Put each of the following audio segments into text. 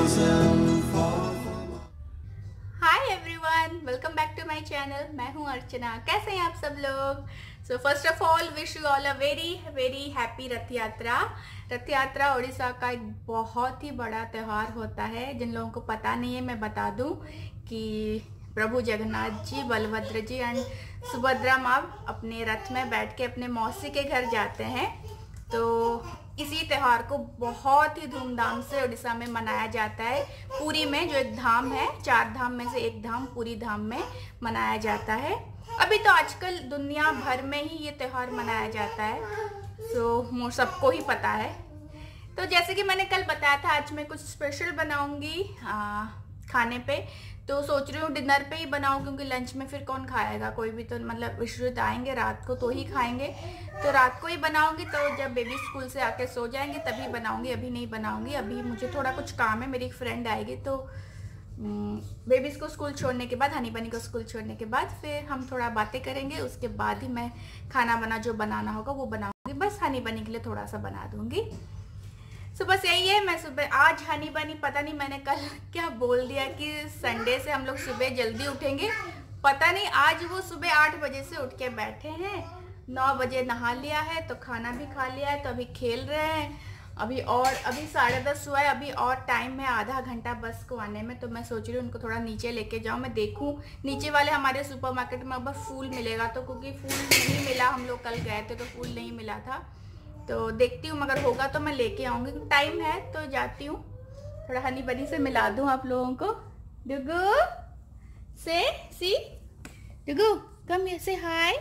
Hi everyone, welcome back to my channel. मैं हूं अर्चना। कैसे हैं आप सब लोग? So first of all wish you all a very very happy Rath Yatra. रथ यात्रा उड़ीसा का एक बहुत ही बड़ा त्यौहार होता है। जिन लोगों को पता नहीं है मैं बता दूं कि प्रभु जगन्नाथ जी, बलभद्र जी एंड सुभद्रा माँ अपने रथ में बैठ के अपने मौसी के घर जाते हैं। तो इसी त्यौहार को बहुत ही धूमधाम से उड़ीसा में मनाया जाता है। पुरी में जो एक धाम है, 4 धाम में से एक धाम पुरी धाम में मनाया जाता है। अभी तो आजकल दुनिया भर में ही ये त्यौहार मनाया जाता है, तो सबको ही पता है। तो जैसे कि मैंने कल बताया था, आज मैं कुछ स्पेशल बनाऊंगी खाने पे। तो सोच रही हूँ डिनर पे ही बनाऊँ, क्योंकि लंच में फिर कौन खाएगा, कोई भी तो मतलब विश्रुत आएंगे रात को तो ही खाएंगे। तो रात को ही बनाऊंगी, तो जब बेबी स्कूल से आके सो जाएंगे तभी बनाऊंगी, अभी नहीं बनाऊंगी। अभी मुझे थोड़ा कुछ काम है, मेरी एक फ्रेंड आएगी, तो बेबीज को स्कूल छोड़ने के बाद, हनी बनी को स्कूल छोड़ने के बाद फिर हम थोड़ा बातें करेंगे। उसके बाद ही मैं खाना जो बनाना होगा वो बनाऊंगी। बस हनी बनी के लिए थोड़ा सा बना दूंगी। सो बस यही है। मैं सुबह आज हनी बनी, पता नहीं मैंने कल क्या बोल दिया कि संडे से हम लोग सुबह जल्दी उठेंगे। पता नहीं आज वो सुबह 8 बजे से उठ के बैठे हैं। 9 बजे नहा लिया है, तो खाना भी खा लिया है, तो अभी खेल रहे हैं। अभी 10:30 हुआ है। अभी और टाइम है, आधा घंटा बस को आने में। तो मैं सोच रही हूँ उनको थोड़ा नीचे लेके जाऊँ। मैं देखूँ नीचे वाले हमारे सुपरमार्केट में अगर फूल मिलेगा तो, क्योंकि फूल नहीं मिला, हम लोग कल गए थे तो फूल नहीं मिला था। तो देखती हूँ, मगर होगा तो मैं लेके आऊँगी। टाइम है तो जाती हूँ, थोड़ा हनी बनी से मिला दूँ आप लोगों को। डुगू सी डुगू कम हियर, से हाय।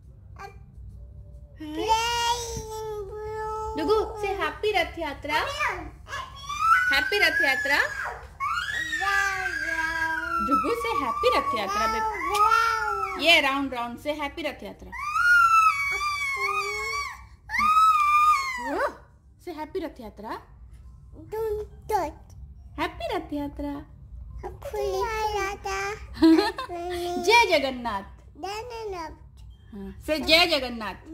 डुगू से हैप्पी रथ यात्रा। हैप्पी रथ यात्रा। डुगू से हैप्पी रथ यात्रा। ये राउंड राउंड से हैप्पी रथ यात्रा। से हैप्पी रथ यात्रा। हैप्पी रथ यात्रा। जय जगन्नाथ। से जय जगन्नाथ।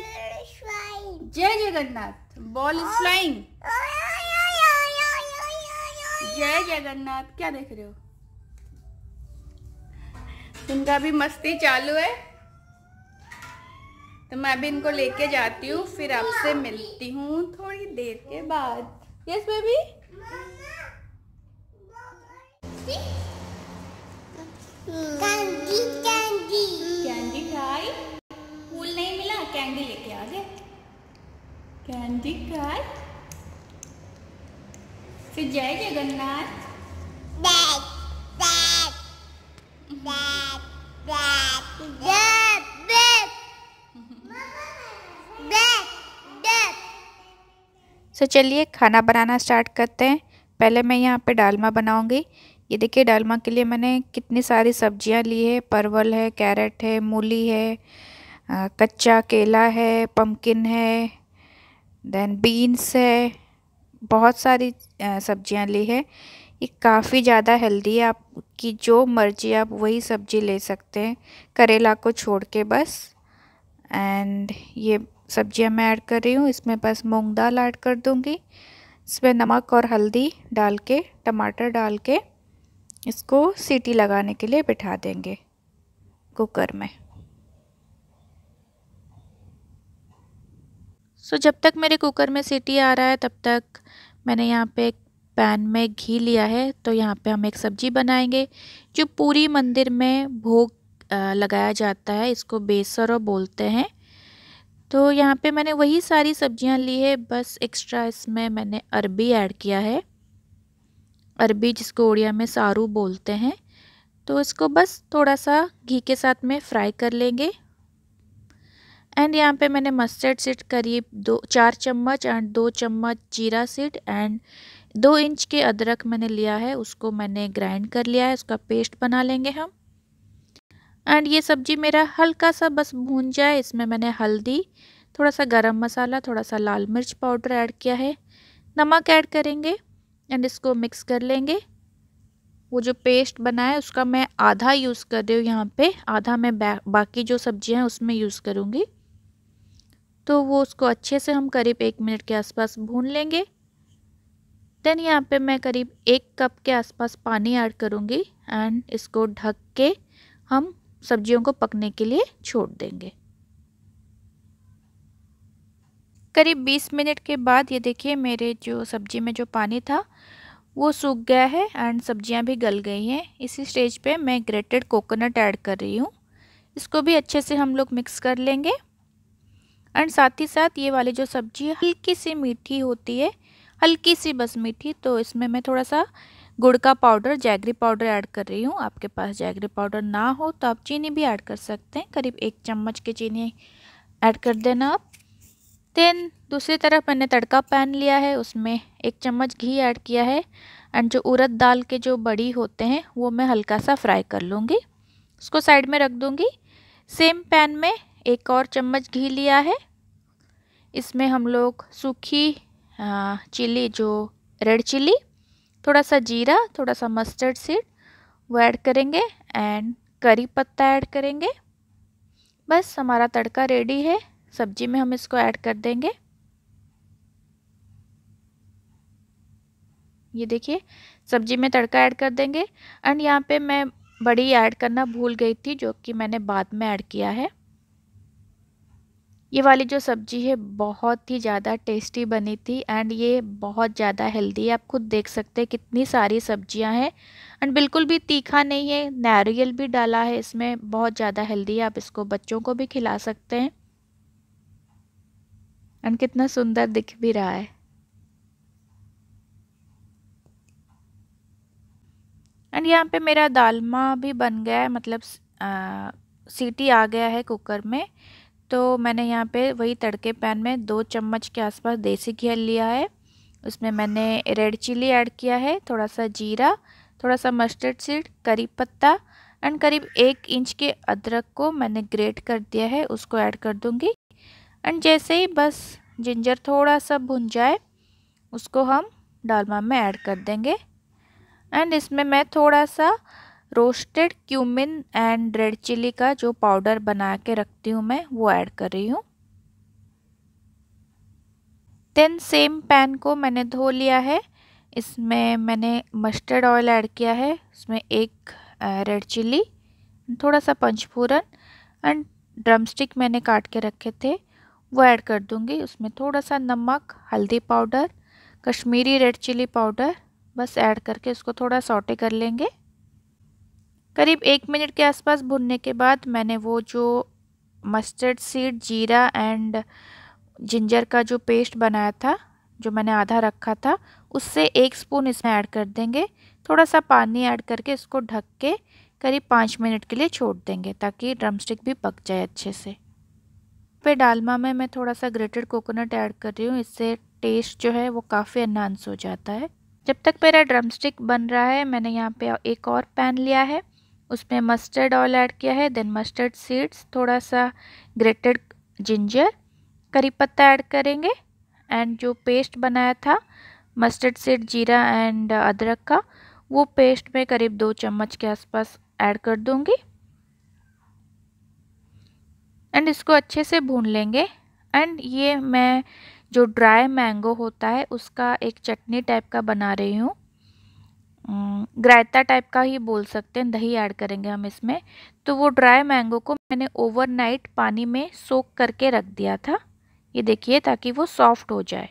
जय जगन्नाथ। Ball is flying. जय जगन्नाथ। क्या देख रहे हो? इनका भी मस्ती चालू है, तो मैं अभी इनको लेके जाती हूँ, फिर आपसे मिलती हूँ थोड़ी देर के बाद। Yes baby. कैंडी खाई? फूल नहीं मिला, कैंडी लेके आ गए। कैंडी खाई। फिर जय जगन्नाथ। तो चलिए खाना बनाना स्टार्ट करते हैं। पहले मैं यहाँ पे डालमा बनाऊंगी। ये देखिए डालमा के लिए मैंने कितनी सारी सब्जियाँ ली है। परवल है, कैरेट है, मूली है, कच्चा केला है, पम्पकिन है, देन बीन्स है, बहुत सारी सब्जियाँ ली है। ये काफ़ी ज़्यादा हेल्दी है, आपकी जो मर्जी आप वही सब्जी ले सकते हैं, करेला को छोड़ के बस। एंड ये सब्जियां मैं ऐड कर रही हूँ। इसमें बस मूंग दाल ऐड कर दूँगी। इसमें नमक और हल्दी डाल के, टमाटर डाल के इसको सीटी लगाने के लिए बिठा देंगे कुकर में। सो जब तक मेरे कुकर में सीटी आ रहा है तब तक मैंने यहाँ पे एक पैन में घी लिया है। तो यहाँ पे हम एक सब्जी बनाएंगे जो पूरी मंदिर में भोग लगाया जाता है। इसको बेसर बोलते हैं। तो यहाँ पे मैंने वही सारी सब्जियाँ ली है, बस एक्स्ट्रा इसमें मैंने अरबी ऐड किया है। अरबी जिसको उड़िया में सारू बोलते हैं। तो इसको बस थोड़ा सा घी के साथ में फ्राई कर लेंगे। एंड यहाँ पे मैंने मस्टर्ड सीड करीब 4 चम्मच एंड 2 चम्मच जीरा सीड एंड 2 इंच के अदरक मैंने लिया है, उसको मैंने ग्राइंड कर लिया है। उसका पेस्ट बना लेंगे हम। एंड ये सब्जी मेरा हल्का सा बस भून जाए, इसमें मैंने हल्दी, थोड़ा सा गरम मसाला, थोड़ा सा लाल मिर्च पाउडर ऐड किया है, नमक ऐड करेंगे एंड इसको मिक्स कर लेंगे। वो जो पेस्ट बना है उसका मैं आधा यूज़ कर रही हूँ यहाँ पे, आधा मैं बाकी जो सब्जियाँ हैं उसमें यूज़ करूँगी। तो वो उसको अच्छे से हम करीब 1 मिनट के आसपास भून लेंगे। देन यहाँ पे मैं करीब 1 कप के आसपास पानी ऐड करूँगी एंड इसको ढक के हम सब्जियों को पकने के लिए छोड़ देंगे। करीब 20 मिनट के बाद ये देखिए मेरे जो सब्जी में जो पानी था वो सूख गया है एंड सब्जियां भी गल गई हैं। इसी स्टेज पे मैं ग्रेटेड कोकोनट ऐड कर रही हूँ। इसको भी अच्छे से हम लोग मिक्स कर लेंगे एंड साथ ही साथ ये वाली जो सब्जी हल्की सी मीठी होती है, हल्की सी बस मीठी, तो इसमें मैं थोड़ा सा गुड़ का पाउडर, जैगरी पाउडर ऐड कर रही हूँ। आपके पास जैगरी पाउडर ना हो तो आप चीनी भी ऐड कर सकते हैं। करीब 1 चम्मच की चीनी ऐड कर देना आप। देन दूसरी तरफ मैंने तड़का पैन लिया है, उसमें 1 चम्मच घी ऐड किया है एंड जो उड़द दाल के जो बड़ी होते हैं वो मैं हल्का सा फ्राई कर लूँगी, उसको साइड में रख दूँगी। सेम पैन में 1 और चम्मच घी लिया है, इसमें हम लोग सूखी चिली, जो रेड चिली, थोड़ा सा जीरा, थोड़ा सा मस्टर्ड सीड वो ऐड करेंगे एंड करी पत्ता ऐड करेंगे। बस हमारा तड़का रेडी है। सब्जी में हम इसको ऐड कर देंगे। ये देखिए सब्जी में तड़का ऐड कर देंगे एंड यहाँ पे मैं बड़ी ऐड करना भूल गई थी, जो कि मैंने बाद में ऐड किया है। ये वाली जो सब्जी है बहुत ही ज़्यादा टेस्टी बनी थी एंड ये बहुत ज़्यादा हेल्दी है। आप खुद देख सकते हैं कितनी सारी सब्जियां हैं एंड बिल्कुल भी तीखा नहीं है, नारियल भी डाला है इसमें, बहुत ज़्यादा हेल्दी है। आप इसको बच्चों को भी खिला सकते हैं एंड कितना सुंदर दिख भी रहा है। एंड यहाँ पे मेरा दालमा भी बन गया है, मतलब सीटी आ गया है कुकर में। तो मैंने यहाँ पे वही तड़के पैन में 2 चम्मच के आसपास देसी घी लिया है, उसमें मैंने रेड चिली ऐड किया है, थोड़ा सा जीरा, थोड़ा सा मस्टर्ड सीड, करी पत्ता एंड करीब 1 इंच के अदरक को मैंने ग्रेट कर दिया है, उसको ऐड कर दूँगी। एंड जैसे ही बस जिंजर थोड़ा सा भुन जाए उसको हम डालमा में ऐड कर देंगे एंड इसमें मैं थोड़ा सा roasted cumin and red chilli का जो पाउडर बना के रखती हूँ मैं, वो ऐड कर रही हूँ। देन सेम पैन को मैंने धो लिया है, इसमें मैंने मस्टर्ड ऑयल ऐड किया है, इसमें 1 रेड चिली, थोड़ा सा पंचफोरन एंड ड्रमस्टिक मैंने काट के रखे थे वो ऐड कर दूँगी। उसमें थोड़ा सा नमक, हल्दी powder, Kashmiri red chilli powder बस ऐड करके इसको थोड़ा सौटे कर लेंगे। करीब 1 मिनट के आसपास भुनने के बाद मैंने वो जो मस्टर्ड सीड, जीरा एंड जिंजर का जो पेस्ट बनाया था, जो मैंने आधा रखा था, उससे 1 स्पून इसमें ऐड कर देंगे। थोड़ा सा पानी ऐड करके इसको ढक के करीब 5 मिनट के लिए छोड़ देंगे ताकि ड्रमस्टिक भी पक जाए अच्छे से। फिर डालमा में मैं थोड़ा सा ग्रेटेड कोकोनट ऐड कर रही हूँ, इससे टेस्ट जो है वो काफ़ी एनहांस हो जाता है। जब तक मेरा ड्रमस्टिक बन रहा है मैंने यहाँ पे 1 और पैन लिया है, उसमें मस्टर्ड ऑयल ऐड किया है, देन मस्टर्ड सीड्स, थोड़ा सा ग्रेटेड जिंजर, करी पत्ता ऐड करेंगे एंड जो पेस्ट बनाया था मस्टर्ड सीड, जीरा एंड अदरक का, वो पेस्ट में करीब 2 चम्मच के आसपास ऐड कर दूंगी एंड इसको अच्छे से भून लेंगे। एंड ये मैं जो ड्राई मैंगो होता है उसका एक चटनी टाइप का बना रही हूँ, रायता टाइप का ही बोल सकते हैं, दही ऐड करेंगे हम इसमें। तो वो ड्राई मैंगो को मैंने ओवरनाइट पानी में सोक करके रख दिया था, ये देखिए, ताकि वो सॉफ्ट हो जाए।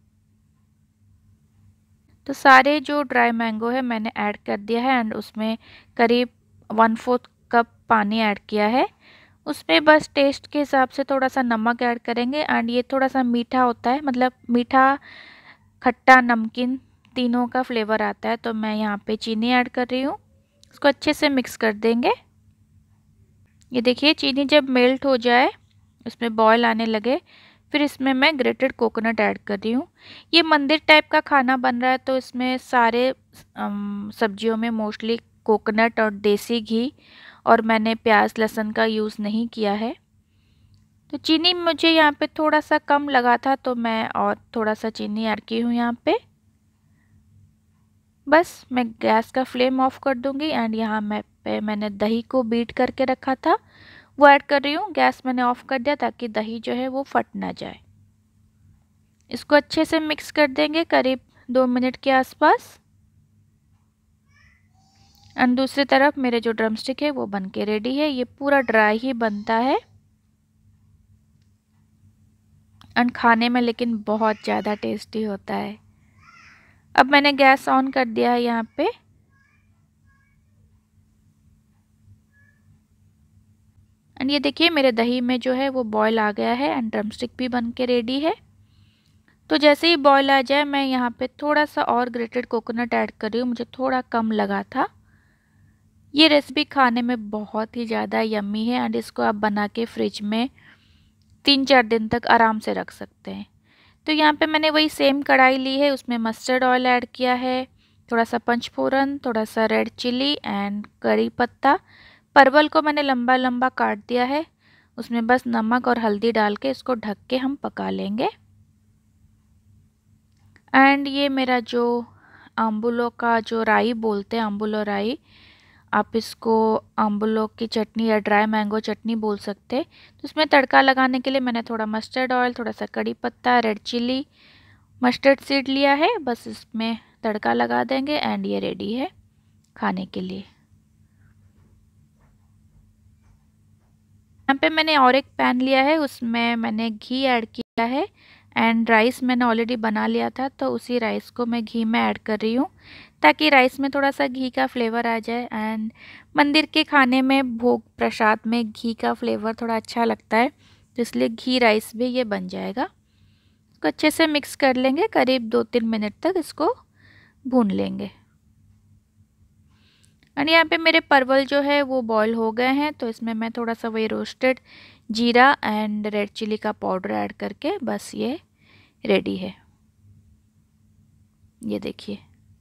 तो सारे जो ड्राई मैंगो है मैंने ऐड कर दिया है एंड उसमें करीब 1/4 कप पानी ऐड किया है। उसमें बस टेस्ट के हिसाब से थोड़ा सा नमक ऐड करेंगे एंड ये थोड़ा सा मीठा होता है, मतलब मीठा, खट्टा, नमकीन तीनों का फ्लेवर आता है। तो मैं यहाँ पे चीनी ऐड कर रही हूँ, इसको अच्छे से मिक्स कर देंगे। ये देखिए चीनी जब मेल्ट हो जाए, उसमें बॉयल आने लगे, फिर इसमें मैं ग्रेटेड कोकोनट ऐड कर रही हूँ। ये मंदिर टाइप का खाना बन रहा है तो इसमें सारे सब्जियों में मोस्टली कोकोनट और देसी घी, और मैंने प्याज लहसुन का यूज़ नहीं किया है। तो चीनी मुझे यहाँ पे थोड़ा सा कम लगा था तो मैं और थोड़ा सा चीनी ऐड की हूँ यहाँ पे। बस मैं गैस का फ्लेम ऑफ कर दूँगी एंड यहाँ मैंने दही को बीट करके रखा था वो ऐड कर रही हूँ। गैस मैंने ऑफ कर दिया ताकि दही जो है वो फट ना जाए। इसको अच्छे से मिक्स कर देंगे करीब 2 मिनट के आसपास। एंड दूसरी तरफ मेरे जो ड्रमस्टिक है वो बन के रेडी है। ये पूरा ड्राई ही बनता है एंड खाने में लेकिन बहुत ज़्यादा टेस्टी होता है। अब मैंने गैस ऑन कर दिया है यहाँ पे। एंड ये देखिए मेरे दही में जो है वो बॉईल आ गया है एंड ड्रमस्टिक भी बन के रेडी है। तो जैसे ही बॉईल आ जाए मैं यहाँ पे थोड़ा सा और ग्रेटेड कोकोनट ऐड कर रही हूँ, मुझे थोड़ा कम लगा था। ये रेसिपी खाने में बहुत ही ज़्यादा यम्मी है एंड इसको आप बना के फ्रिज में 3-4 दिन तक आराम से रख सकते हैं। तो यहाँ पे मैंने वही सेम कढ़ाई ली है, उसमें मस्टर्ड ऑयल ऐड किया है, थोड़ा सा पंचफोरन, थोड़ा सा रेड चिली एंड करी पत्ता। परवल को मैंने लंबा लंबा काट दिया है, उसमें बस नमक और हल्दी डाल के इसको ढक के हम पका लेंगे। एंड ये मेरा जो आम्बुलों का जो राई बोलते हैं, आम्बुलो राई, आप इसको आम्बुलों की चटनी या ड्राई मैंगो चटनी बोल सकते हैं। तो उसमें तड़का लगाने के लिए मैंने थोड़ा मस्टर्ड ऑयल, थोड़ा सा कड़ी पत्ता, रेड चिली, मस्टर्ड सीड लिया है। बस इसमें तड़का लगा देंगे एंड ये रेडी है खाने के लिए। यहाँ पे मैंने और एक पैन लिया है, उसमें मैंने घी ऐड किया है एंड राइस मैंने ऑलरेडी बना लिया था, तो उसी राइस को मैं घी में ऐड कर रही हूँ ताकि राइस में थोड़ा सा घी का फ्लेवर आ जाए। एंड मंदिर के खाने में भोग प्रसाद में घी का फ्लेवर थोड़ा अच्छा लगता है, तो इसलिए घी राइस भी ये बन जाएगा। इसको अच्छे से मिक्स कर लेंगे, करीब 2-3 मिनट तक इसको भून लेंगे। और यहाँ पे मेरे परवल जो है वो बॉईल हो गए हैं, तो इसमें मैं थोड़ा सा वही रोस्टेड जीरा एंड रेड चिली का पाउडर ऐड करके बस ये रेडी है। ये देखिए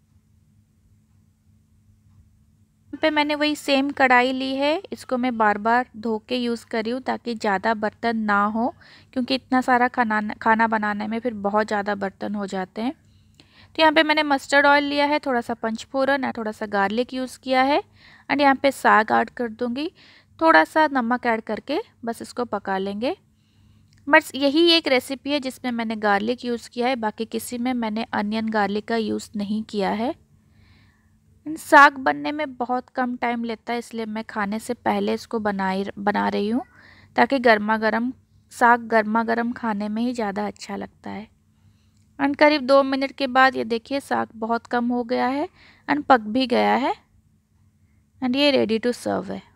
यहाँ पे मैंने वही सेम कढ़ाई ली है, इसको मैं बार बार धो के यूज़ कर रही हूँ ताकि ज़्यादा बर्तन ना हो, क्योंकि इतना सारा खाना बनाने में फिर बहुत ज़्यादा बर्तन हो जाते हैं। तो यहाँ पे मैंने मस्टर्ड ऑयल लिया है, थोड़ा सा पंचफोरन और थोड़ा सा गार्लिक यूज़ किया है एंड यहाँ पे साग ऐड कर दूँगी, थोड़ा सा नमक ऐड करके बस इसको पका लेंगे। बस यही एक रेसिपी है जिसमें मैंने गार्लिक यूज़ किया है, बाकी किसी में मैंने अनियन गार्लिक का यूज़ नहीं किया है। साग बनने में बहुत कम टाइम लेता है, इसलिए मैं खाने से पहले इसको बना रही हूँ ताकि साग गर्मा गर्म खाने में ही ज़्यादा अच्छा लगता है। एंड करीब 2 मिनट के बाद ये देखिए साग बहुत कम हो गया है एंड पक भी गया है एंड ये रेडी टू सर्व है।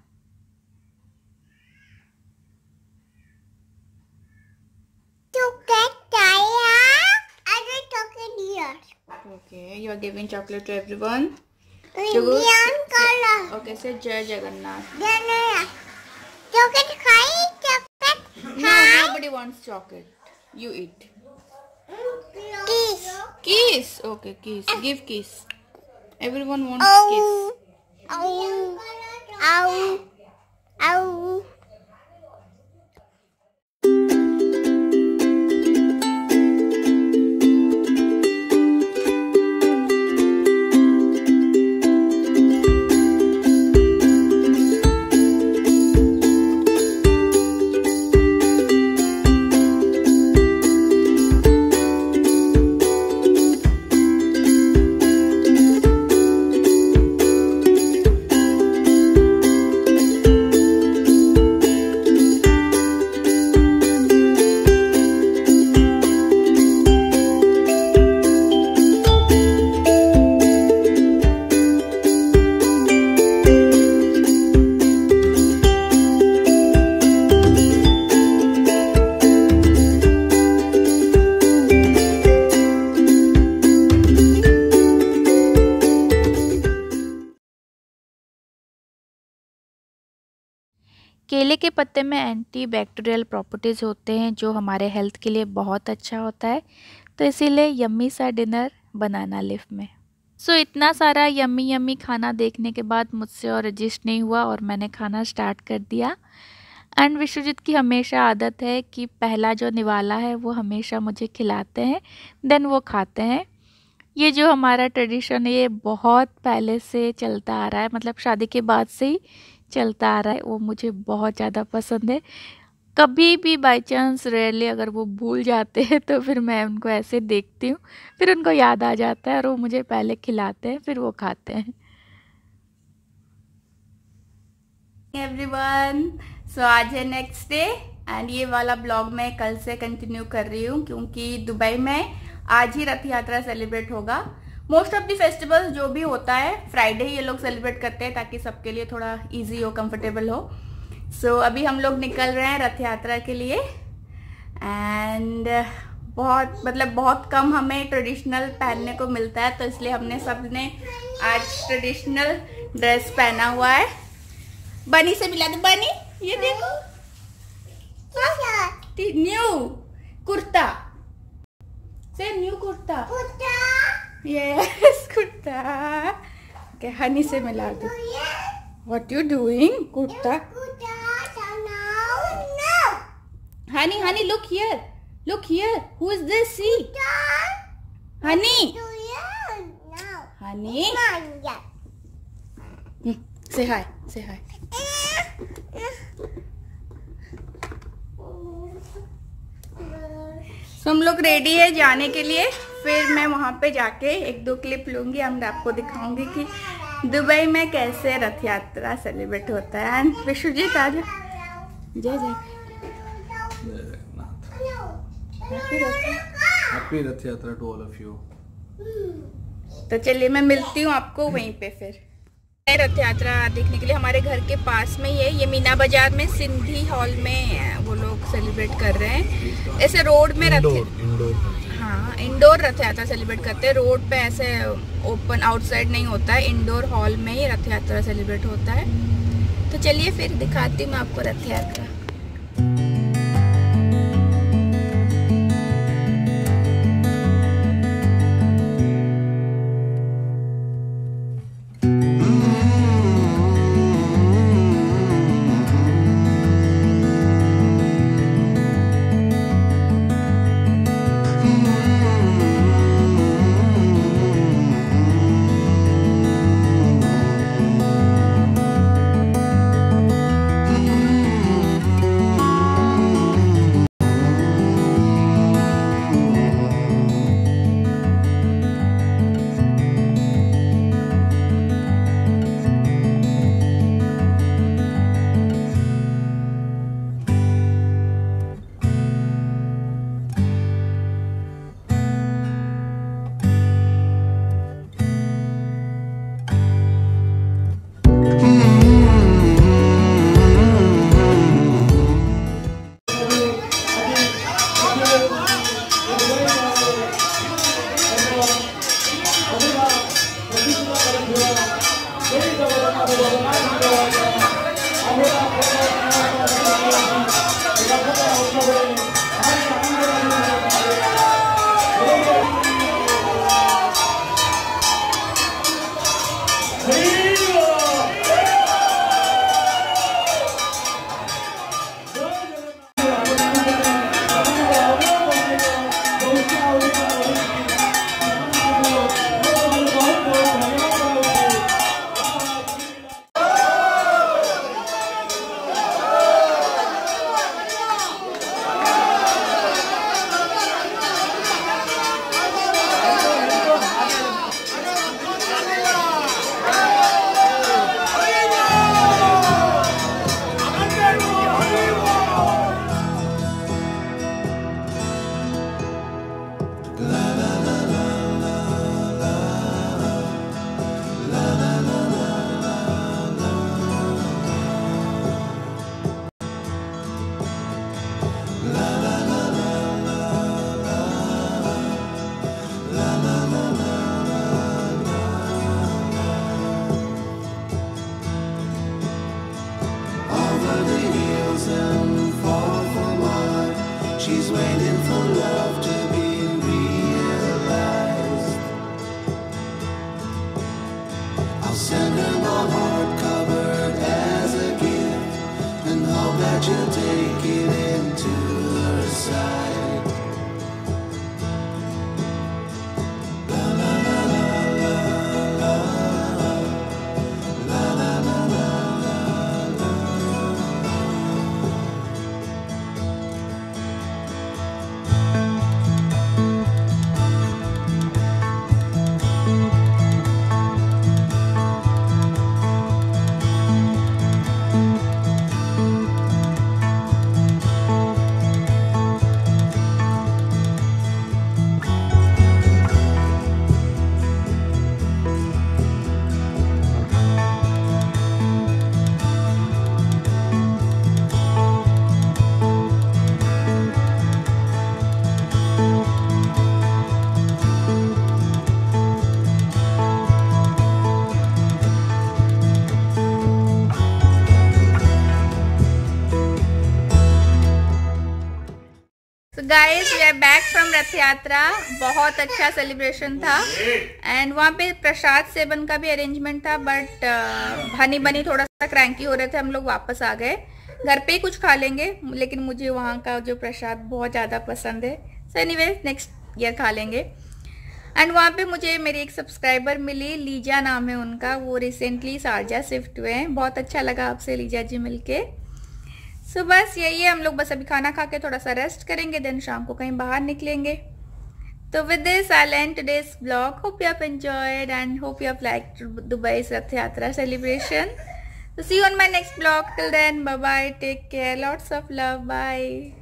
Okay, you are giving chocolate to everyone. Indian color. Okay, say Jai Jagannath. Chocolate खाई? Chocolate No, nobody wants chocolate. You eat. Kiss. Kiss. Okay, kiss. Give kiss. Everyone wants kiss. Ow. Ow. Ow. केले के पत्ते में anti bacterial properties होते हैं जो हमारे health के लिए बहुत अच्छा होता है, तो इसीलिए यम्मी सा डिनर बनाना लीफ में। सो इतना सारा यम्मी यम्मी खाना देखने के बाद मुझसे और रजिस्ट नहीं हुआ और मैंने खाना स्टार्ट कर दिया। एंड विश्वजीत की हमेशा आदत है कि पहला जो निवाला है वो हमेशा मुझे खिलाते हैं, देन वो खाते हैं। ये जो हमारा ट्रेडिशन है ये बहुत पहले से चलता आ रहा है, मतलब शादी के बाद से ही चलता आ रहा है। वो मुझे बहुत ज़्यादा पसंद है। कभी भी बाय चांस रेयरली अगर वो भूल जाते हैं तो फिर मैं उनको ऐसे देखती हूँ, फिर उनको याद आ जाता है और वो मुझे पहले खिलाते हैं फिर वो खाते हैं। एवरीवन, सो आज है नेक्स्ट डे एंड ये वाला ब्लॉग मैं कल से कंटिन्यू कर रही हूँ क्योंकि दुबई में आज ही रथ यात्रा सेलिब्रेट होगा। मोस्ट ऑफ द फेस्टिवल्स जो भी होता है फ्राइडे ये लोग सेलिब्रेट करते हैं ताकि सबके लिए थोड़ा इजी हो, कंफर्टेबल हो। सो अभी हम लोग निकल रहे हैं रथ यात्रा के लिए एंड बहुत कम हमें ट्रेडिशनल पहनने को मिलता है, तो इसलिए हमने सबने आज ट्रेडिशनल ड्रेस पहना हुआ है। बनी से मिला दो, बनी ये देखो न्यू कुर्ता से new kurta yes kurta. Okay honey से मिला दो। What you doing kurta? Honey, look here. Who is this? See, Honey. Honey. Say hi. So हम लोग रेडी है जाने के लिए। फिर मैं वहाँ पे जाके 1-2 क्लिप लूंगी, हम आपको दिखाऊंगी कि दुबई में कैसे रथ यात्रा सेलिब्रेट होता है। एंड विश्वजीत आज जय हैप्पी रथ यात्रा टू ऑल ऑफ यू। तो चलिए मैं मिलती हूँ आपको वहीं पे। फिर रथ यात्रा देखने के लिए हमारे घर के पास में ही है, ये मीना बाजार में सिंधी हॉल में वो लोग सेलिब्रेट कर रहे हैं। ऐसे रोड में इंडोर रथ यात्रा सेलिब्रेट करते हैं। रोड पे ऐसे ओपन आउटसाइड नहीं होता है, इंडोर हॉल में ही रथ यात्रा सेलिब्रेट होता है। तो चलिए फिर दिखाती हूँ मैं आपको रथ यात्रा। She's waiting for love to be realized. I'll send her my heart covered as a gift and hope that you'll take it into her side. La la la la la la la la la la la. Guys we are back from Rath Yatra. बहुत अच्छा celebration था and वहाँ पे प्रसाद seven का भी arrangement था, but Honey बनी थोड़ा सा क्रैंकी हो रहे थे, हम लोग वापस आ गए। घर पे ही कुछ खा लेंगे, लेकिन मुझे वहाँ का जो प्रसाद बहुत ज़्यादा पसंद है। सो एनीवेज नेक्स्ट ईयर खा लेंगे। एंड वहाँ पे मुझे मेरी एक सब्सक्राइबर मिली, लीजा नाम है उनका, वो रिसेंटली शारजा शिफ्ट हुए हैं। बहुत अच्छा लगा आपसे लीजा जी मिलके। सो बस यही है, हम लोग बस अभी खाना खा के थोड़ा सा रेस्ट करेंगे, देन शाम को कहीं बाहर निकलेंगे। तो with this I end today's vlog. Hope you have enjoyed and hope you have liked Dubai Rath Yatra celebration. So see you on my next vlog. Till then, bye bye. Take care. Lots of love. Bye.